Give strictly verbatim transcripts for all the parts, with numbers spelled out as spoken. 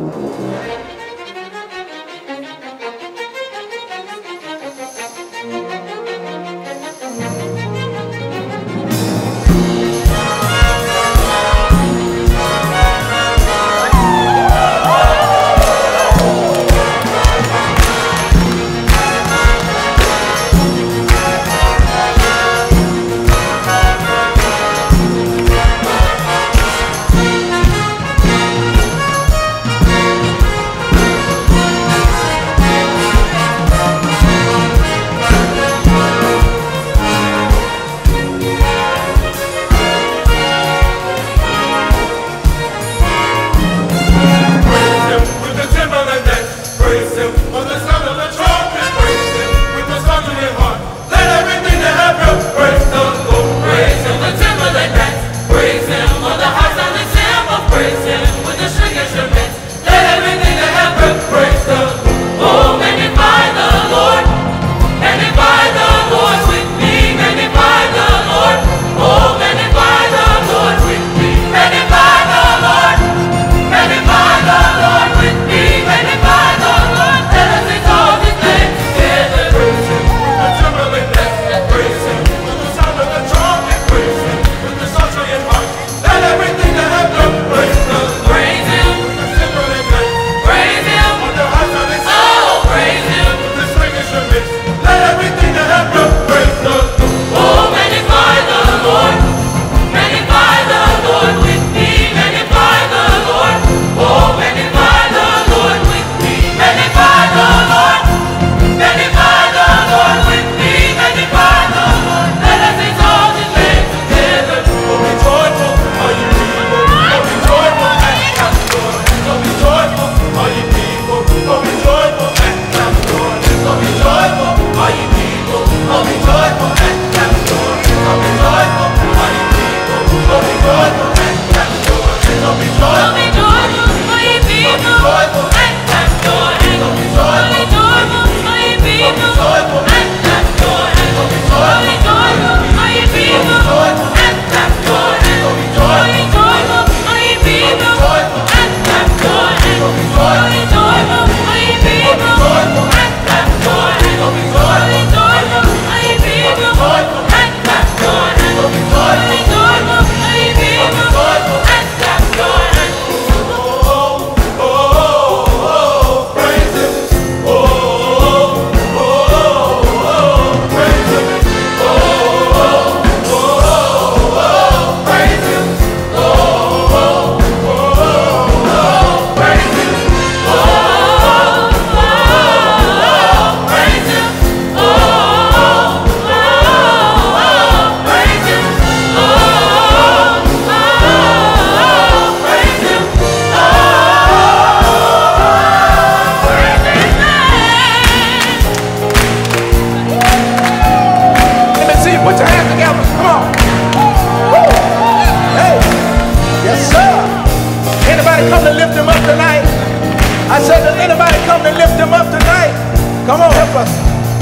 Come on, help us.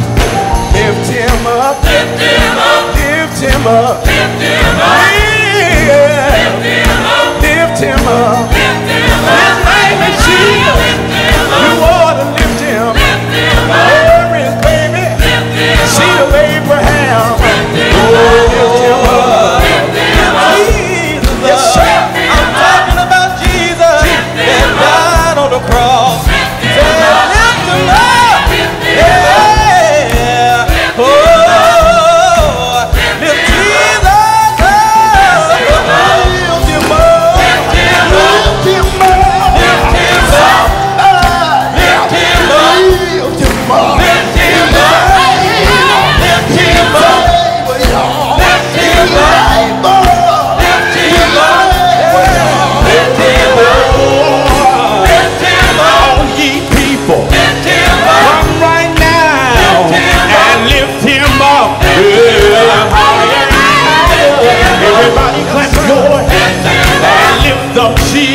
Lift him up. Lift him up. Lift him up. Lift him up. Yeah. Lift him up. Lift him up. Lift him up. His name is Jesus. Lift him up. You ought to lift him. Lift him up. Where is baby? Lift him up. Seed of Abraham. Lift him Oh, up. lift him up. Lift him up. Jesus. Yes, sir. I'm talking about Jesus. That died on the cross. Say, lift him up. Yeah. Oh, lift Jesus up. Lift him up. Lift him up. Lift him up. Lift him up. Lift him up. Lift him up. Lift him up. Lift him up. Lift him up. Lift him up. Lift him up. Lift him up, ye people. Lift him up. Come right now and lift him up. Everybody clap your hands and lift up Jesus.